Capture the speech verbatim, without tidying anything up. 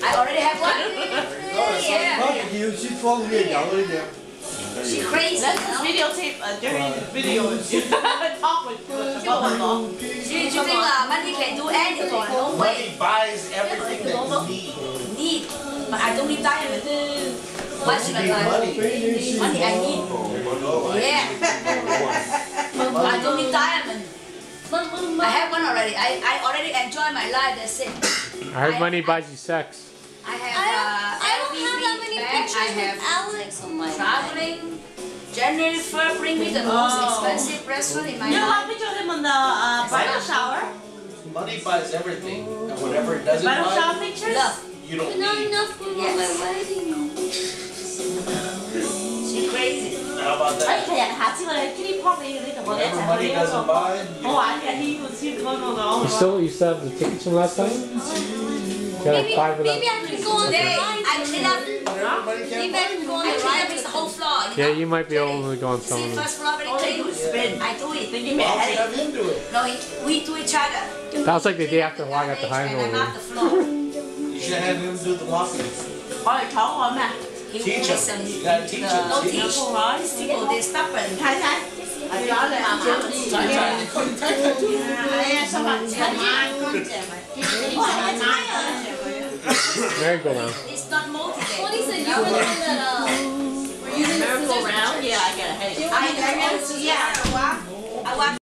I already have one. Yeah. She's crazy. Let's just videotape uh, during the video. Talk with the mother-in-law. She, you think uh, money can do anything? No way. Money buys everything that you need. Need, but I don't need diamond. Why should I buy money? Money I need. Yeah. I don't need diamond. I have one already. I, I already enjoy my life. That's it. I heard money buys you sex. I have. I don't, Uh, I don't have that many bag. pictures I have with Alex on my traveling. January first bring me the most Oh. expensive restaurant in my You have life. a picture of him on the uh, bridal shower? Money buys everything, and whatever it doesn't Bridal shower buy, pictures? Love. you don't Not need. enough for Yes. my wedding. She's crazy. How about 哎， that? 其實下次我哋 Kitty Pop 你你同我哋一齊 Whatever 去 money 呢一 doesn't 個 buy, 好 you 玩嘅，呢個先講到講。 You still you still have the tickets from last time? You got like Maybe, five of them. maybe I can go on the Today, ride. I clean up. whatever money Maybe can't I buy. can go on I the clean ride up with the whole them. floor. You Yeah, know? you might be able to go on some See, of them. first floor very All they clean. do is spin. I do it. Then you Why make don't you headache. have him do it? No, we do each other. That was like the day after I got the high And I'm note. off the floor. You should have him do the mopping. 我哋坐我咩？ He Teach will him. listen. You gotta teach him. No See? teach. These people, they stubborn. 睇睇，係攞嚟慢慢知。 太太，你快啲睇睇住。 係啊，收埋隻眼乾淨咪。哇！係咪啊？ There you go now. It's not motivated. What is it? You were the one that uh, were using the Miracle scissors. round? Yeah, I get a headache. I, I, yeah, I want